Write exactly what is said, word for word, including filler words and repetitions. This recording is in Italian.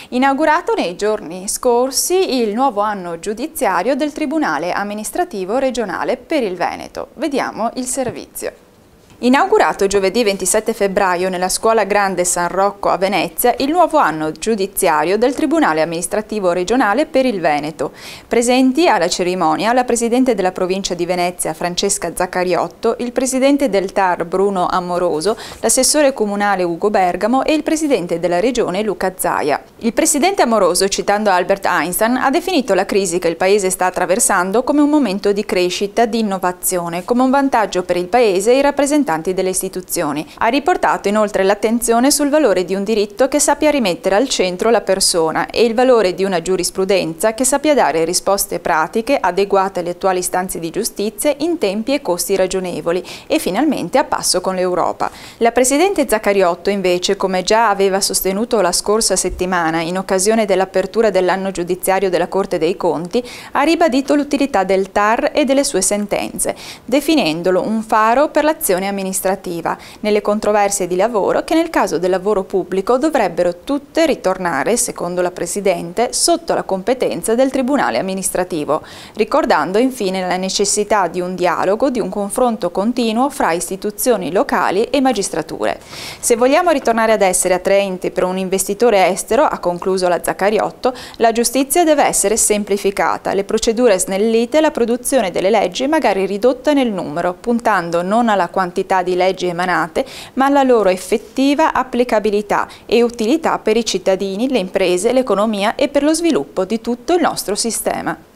Inaugurato nei giorni scorsi il nuovo anno giudiziario del Tribunale Amministrativo Regionale per il Veneto. Vediamo il servizio. Inaugurato giovedì ventisette febbraio nella Scuola Grande San Rocco a Venezia il nuovo anno giudiziario del Tribunale Amministrativo Regionale per il Veneto. Presenti alla cerimonia la Presidente della Provincia di Venezia Francesca Zaccariotto, il Presidente del T A R Bruno Amoroso, l'Assessore Comunale Ugo Bergamo e il Presidente della Regione Luca Zaia. Il Presidente Amoroso, citando Albert Einstein, ha definito la crisi che il Paese sta attraversando come un momento di crescita, di innovazione, come un vantaggio per il Paese e i rappresentanti delle istituzioni. Ha riportato inoltre l'attenzione sul valore di un diritto che sappia rimettere al centro la persona e il valore di una giurisprudenza che sappia dare risposte pratiche adeguate alle attuali istanze di giustizia in tempi e costi ragionevoli e finalmente a passo con l'Europa. La Presidente Zaccariotto invece, come già aveva sostenuto la scorsa settimana in occasione dell'apertura dell'anno giudiziario della Corte dei Conti, ha ribadito l'utilità del T A R e delle sue sentenze, definendolo un faro per l'azione amministrativa amministrativa nelle controversie di lavoro che nel caso del lavoro pubblico dovrebbero tutte ritornare, secondo la Presidente, sotto la competenza del Tribunale amministrativo, ricordando infine la necessità di un dialogo, di un confronto continuo fra istituzioni locali e magistrature. Se vogliamo ritornare ad essere attraenti per un investitore estero, ha concluso la Zaccariotto, la giustizia deve essere semplificata, le procedure snellite, la produzione delle leggi magari ridotta nel numero, puntando non alla quantità di leggi emanate, ma alla loro effettiva applicabilità e utilità per i cittadini, le imprese, l'economia e per lo sviluppo di tutto il nostro sistema.